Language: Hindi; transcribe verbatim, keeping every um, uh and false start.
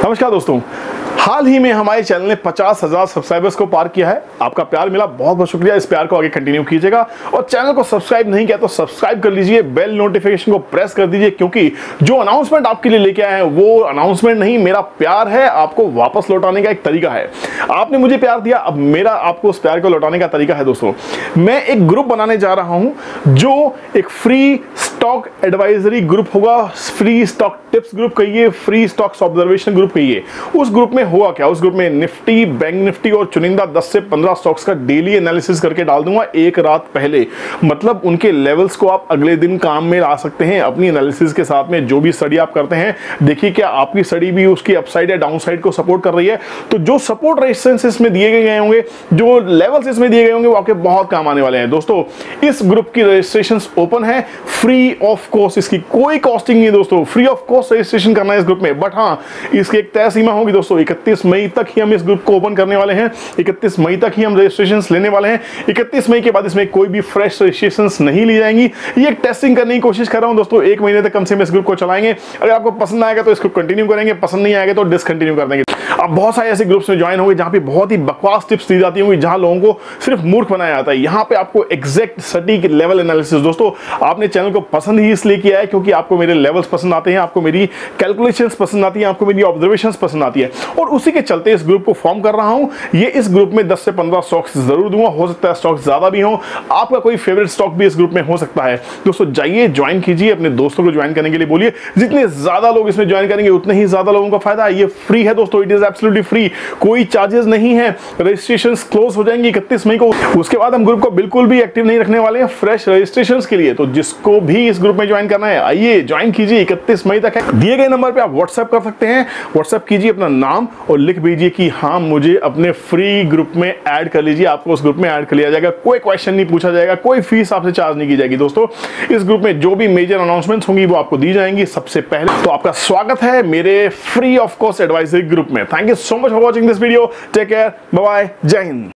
नमस्कार दोस्तों, हाल ही में हमारे चैनल ने पचास हजार सब्सक्राइबर्स को पार किया है। आपका प्यार मिला, बहुत बहुत शुक्रिया। इस प्यार को आगे कंटिन्यू कीजिएगा और चैनल को सब्सक्राइब नहीं किया तो सब्सक्राइब कर लीजिए, बेल नोटिफिकेशन को प्रेस कर दीजिए, क्योंकि जो अनाउंसमेंट आपके लिए लेके आए हैं वो अनाउंसमेंट नहीं, मेरा प्यार है, आपको वापस लौटाने का एक तरीका है। आपने मुझे प्यार दिया, अब मेरा आपको उस प्यार को लौटाने का तरीका है। दोस्तों, मैं एक ग्रुप बनाने जा रहा हूं जो एक फ्री स्टॉक एडवाइजरी ग्रुप होगा, फ्री स्टॉक टिप्स ग्रुप कहिए, फ्री स्टॉक्स ऑब्जर्वेशन ग्रुप कहिए। उस ग्रुप में होगा क्या, उस ग्रुप में निफ्टी, बैंक निफ्टी और चुनिंदा दस से पंद्रह स्टॉक्स का डेली एनालिसिस करके डाल दूंगा एक रात पहले। मतलब उनके लेवल्स को आप अगले दिन काम में ला सकते हैं अपनी एनालिसिस के साथ में। जो भी स्टडी आप करते हैं, देखिए क्या आपकी स्टडी भी उसकी अपसाइड या डाउनसाइड को सपोर्ट कर रही है। तो जो सपोर्ट रेजिस्टेंस इसमें दिए गए होंगे, जो लेवल्स इसमें दिए गए होंगे, वो आपके बहुत काम आने वाले हैं। दोस्तों, इस ग्रुप की रजिस्ट्रेशन ओपन है, फ्री ऑफ कॉस्ट, इसकी कोई कॉस्टिंग नहीं है दोस्तों, फ्री ऑफ कॉस्ट रजिस्ट्रेशन करना है इस ग्रुप में। बट हाँ, इसकी एक तय सीमा होगी दोस्तों, इकतीस मई तक ही हम इस ग्रुप को ओपन करने वाले हैं। इकतीस मई तक ही हम रजिस्ट्रेशंस लेने वाले हैं। इकतीस मई के बाद इसमें कोई भी फ्रेश रजिस्ट्रेशंस नहीं ली जाएंगी। ये एक टेस्टिंग करने की कोशिश कर रहा हूं दोस्तों, एक महीने तक कम से कम इस ग्रुप को चलाएंगे। अगर आपको पसंद आएगा तो इसको कंटिन्यू करेंगे, पसंद नहीं आएगा तो डिसकंटिन्यू कर देंगे। आप बहुत सारे ऐसे ग्रुप्स में ज्वाइन होंगे जहां पे बहुत ही बकवास टिप्स दी जाती होंगी, जहां लोगों को सिर्फ मूर्ख बनाया जाता है। यहां पे आपको एग्जैक्ट सटीक लेवल एनालिसिस। दोस्तों, आपने चैनल को पसंद ही इसलिए किया है क्योंकि आपको मेरे लेवल्स पसंद आते हैं, आपको मेरी कैलकुलेशंस पसंद आती हैं, आपको मेरी ऑब्जर्वेशंस पसंद आती है, और उसी के चलते इस ग्रुप को फॉर्म कर रहा हूं। ये इस ग्रुप में दस से पंद्रह स्टॉक्स जरूर दूंगा, हो सकता है स्टॉक्स ज्यादा भी हो, आपका कोई फेवरेट स्टॉक भी इस ग्रुप में हो सकता है। दोस्तों, जाइए ज्वाइन कीजिए, अपने दोस्तों को ज्वाइन करने के लिए बोलिए। जितने ज्यादा लोग इसमें ज्वाइन करेंगे उतने ही ज्यादा लोगों का फायदा है। ये फ्री है दोस्तों, इट इज एब्सोल्युटली फ्री, कोई चार्जेस नहीं है। रजिस्ट्रेशन क्लोज हो जाएंगे इकतीस मई को, उसके बाद हम ग्रुप को बिल्कुल भी एक्टिव नहीं रखने वाले हैं फ्रेश रजिस्ट्रेशन के लिए। तो जिसको भी इस ग्रुप में ज्वाइन करना है, आइए ज्वाइन कीजिए, इकतीस मई तक है। दिए गए नंबर पे आप व्हाट्सएप कर सकते हैं, व्हाट्सएप कीजिए अपना नाम और लिख दीजिए कि हाँ, मुझे अपने फ्री ग्रुप में ऐड कर लीजिए। आपको उस ग्रुप में ऐड कर लिया जाएगा, कोई क्वेश्चन नहीं पूछा जाएगा, कोई फीस आपसे चार्ज नहीं की जाएगी। दोस्तों, इस ग्रुप में जो भी मेजर अनाउंसमेंट्स होंगी वो आपको दी जाएंगी सबसे पहले। तो आपका स्वागत है मेरे free of cost advisory group में। Thank you so much for watching this video. Take care, bye bye, जय हिंद।